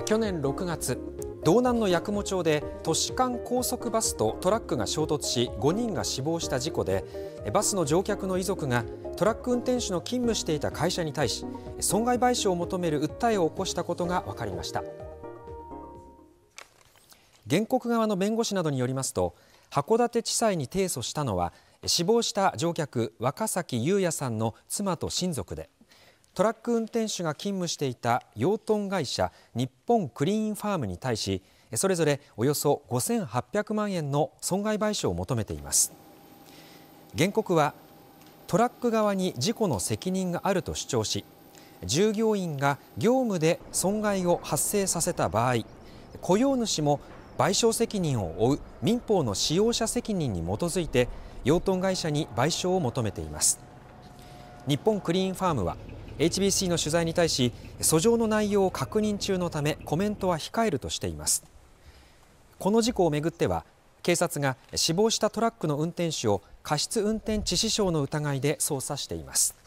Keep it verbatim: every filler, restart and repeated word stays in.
去年ろくがつ、道南の八雲町で都市間高速バスとトラックが衝突しごにんが死亡した事故で、バスの乗客の遺族がトラック運転手の勤務していた会社に対し損害賠償を求める訴えを起こしたことが分かりました。原告側の弁護士などによりますと、函館地裁に提訴したのは死亡した乗客若崎友哉さんの妻と親族で、トラック運転手が勤務していた養豚会社日本クリーンファームに対しそれぞれおよそごせんはっぴゃくまんえんの損害賠償を求めています。原告はトラック側に事故の責任があると主張し、従業員が業務で損害を発生させた場合、雇用主も賠償責任を負う民法の使用者責任に基づいて養豚会社に賠償を求めています。日本クリーンファームはエイチビーシー の取材に対し訴状の内容を確認中のためコメントは控えるとしています。この事故をめぐっては警察が死亡したトラックの運転手を過失運転致死傷の疑いで捜査しています。